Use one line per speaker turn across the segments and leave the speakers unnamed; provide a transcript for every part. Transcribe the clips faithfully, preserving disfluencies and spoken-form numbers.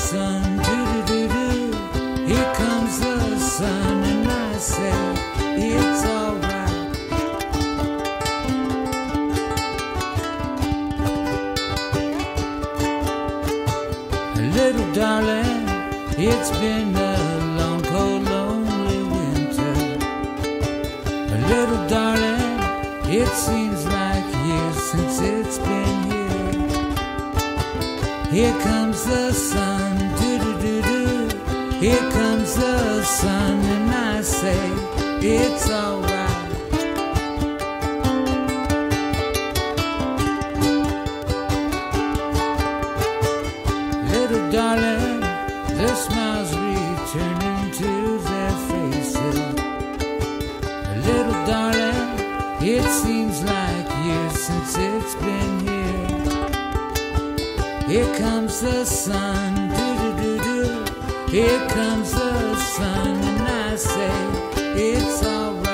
sun, doo-doo-doo-doo. Here comes the sun, and I say it's alright. Little darling, it's been a long, cold, lonely winter. Little darling, it seems like years since it's been here. Here comes the sun, doo-doo-doo-doo. Here comes the sun, and I say it's alright. Little darling, the smiles returning to their faces. Little darling, it seems like years since it's been here. Here comes the sun, doo-doo-doo-doo. Here comes the sun, and I say it's alright.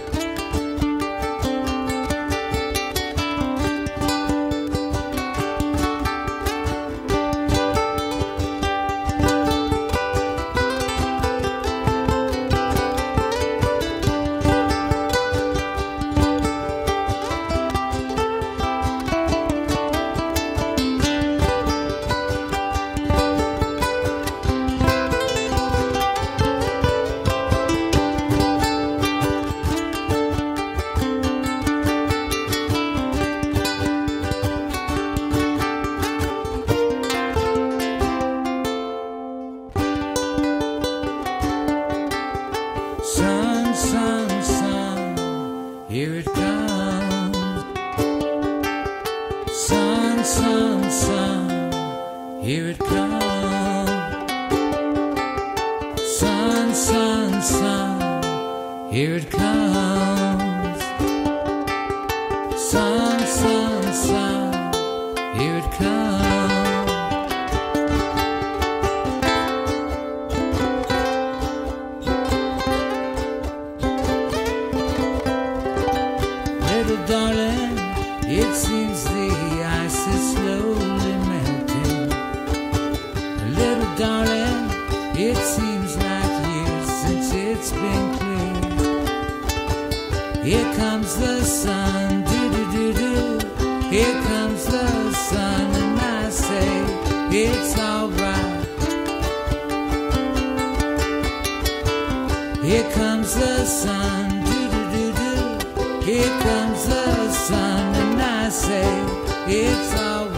Sun, sun, sun, here it comes. Sun, sun, sun, here it comes. Sun, sun, sun, here it comes. Sun, sun, sun, here it comes. Little darling, it seems the ice is slowly melting. Little darling, it seems like years since it's been clear. Here comes the sun, doo-doo-doo-doo. Here comes the sun, and I say it's alright. Here comes the sun, doo-doo-doo-doo. Here comes the sun, and I say it's alright.